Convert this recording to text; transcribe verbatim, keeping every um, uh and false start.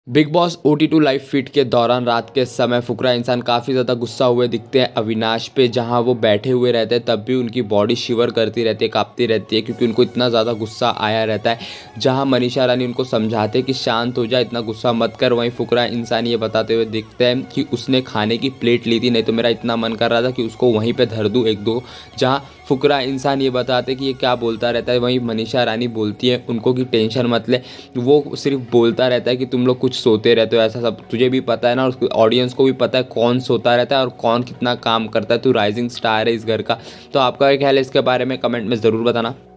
Big boss O T two live feed के दौरान रात के समय फुकरा इंसान काफ़ी ज़्यादा गुस्सा हुए दिखते हैं अविनाश पे। जहां वो बैठे हुए रहते हैं तब भी उनकी बॉडी शिवर करती रहती है, कांपती रहती है, क्योंकि उनको इतना ज़्यादा गुस्सा आया रहता है। जहां मनीषा रानी उनको समझाते हैं कि शांत हो जा, इतना गुस्सा मत कर, वहीं फुकरा इंसान ये बताते हुए दिखते हैं कि उसने खाने की प्लेट ली थी, नहीं तो मेरा इतना मन कर रहा था कि उसको वहीं पर धर दूँ एक दो। जहाँ फुकरा इंसान ये बताते कि ये क्या बोलता रहता है, वहीं मनीषा रानी बोलती है उनको कि टेंशन मत ले, वो सिर्फ बोलता रहता है कि तुम लोग कुछ सोते रहते हो, ऐसा सब तुझे भी पता है ना, और ऑडियंस को भी पता है कौन सोता रहता है और कौन कितना काम करता है, तू राइजिंग स्टार है इस घर का। तो आपका क्या ख्याल है इसके बारे में, कमेंट में ज़रूर बताना।